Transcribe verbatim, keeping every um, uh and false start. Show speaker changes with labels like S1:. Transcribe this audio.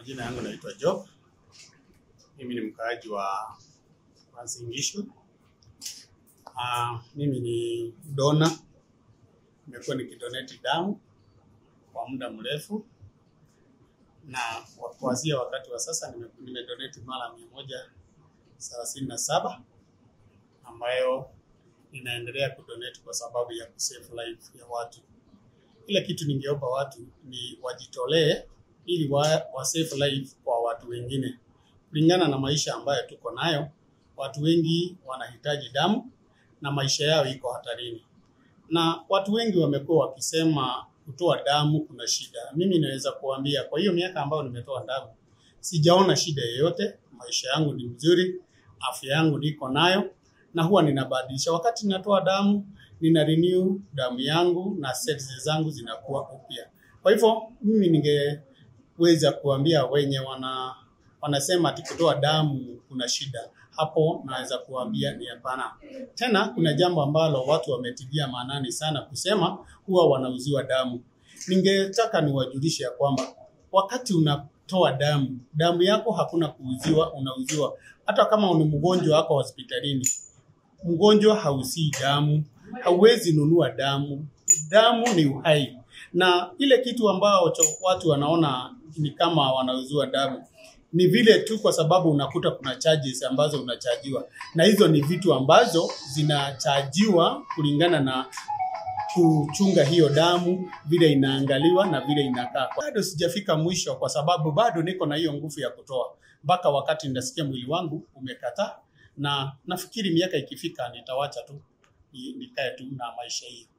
S1: Majina yangu naitwa Job. Mimi ni mkaaji wa Mazingisho. Ah, mimi ni donor. Nimekuwa nikidonate damu kwa muda mrefu. Na kuanzia wakati wa sasa nimedonate mara mia moja thelathini na saba ambayo ninaendelea kudonate kwa sababu ya kusave life ya watu. Ile kitu ningeomba watu ni wajitolee ili wa, wa save life kwa watu wengine. Kulingana na maisha ambayo tuko nayo, watu wengi wanahitaji damu na maisha yao iko hatarini. Na watu wengi wamekuwa wakisema kutoa damu kuna shida. Mimi naweza kuambia kwa hiyo miaka ambayo nimetoa damu, sijaona shida yoyote. Maisha yangu ni mzuri, afya yangu niko nayo na huwa ninabadilisha. Wakati ninatoa damu, nina renew damu yangu na cells zangu zinakuwa upya. Kwa hivyo mimi ningeweza kuambia wenye wana wanasema ati kutoa damu kuna shida, hapo naweza kuambia ni hapana. Tena kuna jambo ambalo watu wametilia maanani sana kusema huwa wanauziwa damu. Ningetaka niwajulishe ya kwamba wakati unatoa damu, damu yako hakuna kuuziwa, unauziwa. Hata kama ni mgonjwa wako hospitalini, mgonjwa hauzii damu, hauwezi nunua damu. Damu ni uhai. Na ile kitu ambao watu wanaona ni kama wanauziwa damu, ni vile tu kwa sababu unakuta kuna charges ambazo unachajiwa. Na hizo ni vitu ambazo zinachajiwa kulingana na kuchunga hiyo damu, vile inaangaliwa na vile inakaa. Bado sijafika mwisho kwa sababu bado niko na hiyo nguvu ya kutoa. Mpaka wakati nitasikia mwili wangu umekataa, na nafikiri miaka ikifika nitawacha tu nikae tu na maisha hiyo.